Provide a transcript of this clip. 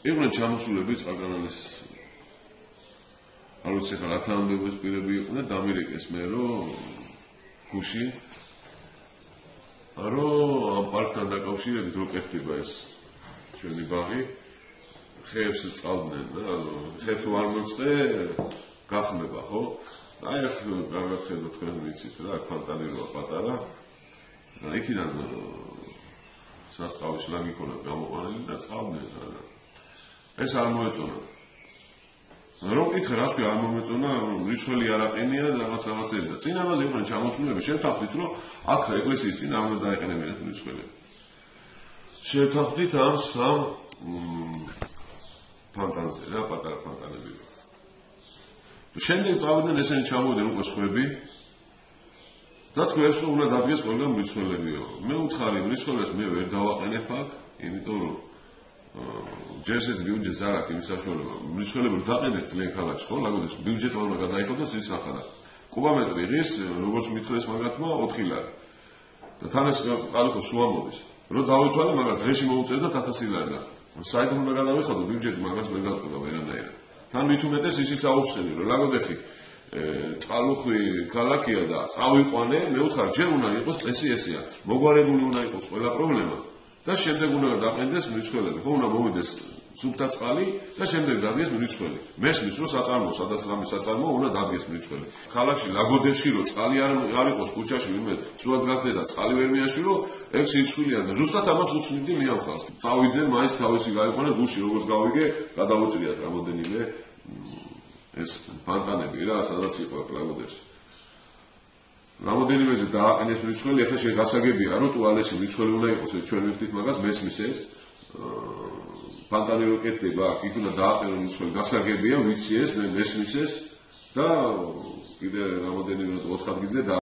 იყვნენ ჩამოსულები წყალკანალის არ ვიცი ხა რათა ამბების პირები იყვნენ დამირეკეს მე რომ გუში რომ ამ პარკთან დაკავშირებით რო კეთდება ეს ჩვენი ბაღი ხეებს წავდნენ და ხეებს არ მოწე გახმება ხო აი ახლა კარგად ხედავთ თქვენ ვიცით რა ფანტანი როა პატარა იქიდან საწყავის ლაგი ქონა გამოყანილი და წავდნენ რა ეს არ მოეწონა რომ კითხე რა თქვი არ მომეწონა რიცხელი არაყენია რაღაცები და წინამაზე იყვნენ ჩამოსულები შევთანხმდით რომ აქ ეკლესიის წინ არ უნდა დაეყენებინათ რიცხელები შევთანხმდით ამ სამ ფანტანზე რა პატარა ფანტანები შემდეგ წავიდნენ ესენი ჩამოვიდნენ უკვე სხვები და თქვენს რომ უნდა დადგეს ყველგან რიცხელებიო მე უთხარი რიცხელებს მე ვერ დავაყენებ აქ იმიტომ რომ ჯერსეთ ბიუჯეტს არ აქვს იმის საშუალება რიცხელები დაყენეთ თლიან ქალაქში ხო ლაგოდეს ბიუჯეტი უნდა გადაიხადოს ის ახლა კუბომეტრი ღირს როგორც მითხრეს მაგათმა 4 ლარი და თან ეს ყალი ხო სულ ამოდის რომ დავითვალე მაგათ დღეში მოუწევდა 1000 ლარი და საერთოდ უნდა გადავიხადო ბიუჯეტი მაგას ვერ გაწყვეტა ვერანაირად თან მით უმეტეს ისიც აუხსენი რომ ლაგოდეხი წყალუხვი ქალაქია და წავიყვანე მე ვუთხარ ჯერ უნდა იყოს წესი ესე აქვს მოგვარებული უნდა იყოს ყველა პრობლემა და შემდეგ უნდა დაყენდეს მრიცხველები ხო უნდა მოვიდეს სუფთა წყალი და შემდეგ დადგეს მრიცხველი მესმის რომ საწარმო სადაც რამე საწარმო უნდა დადგეს მრიცხველი ქალაქში ლაგოდეხში რომ წყალი არ იყოს ქუჩაში ვინმე სულად გახდეს და წყალი ვერ მიაშვილო ეგ სიცხვილია და ზუსტად ამას უცნიდი მიამხავს წავიდნენ მაინც თავისი გაიყვანა გუში როგორც გავიგე გადაუჭრიათ რამოდენიმე ეს ფანტანები რა სადაც იყო ლაგოდეხში რამოდენიმეზე დააყენეს მრიცხველი ახლა შეგასაგებია რომ ტუალეტში მრიცხველი უნდა იყოს ჩვენ ვიხდით მაგას მესმის ეს ფანტანი რო კეთდება აქ იქ უნდა დააყენო მრიცხველი გასაგებია ვიცი ეს მე მესმის ეს და კიდე რამოდენიმე 4 ადგილზე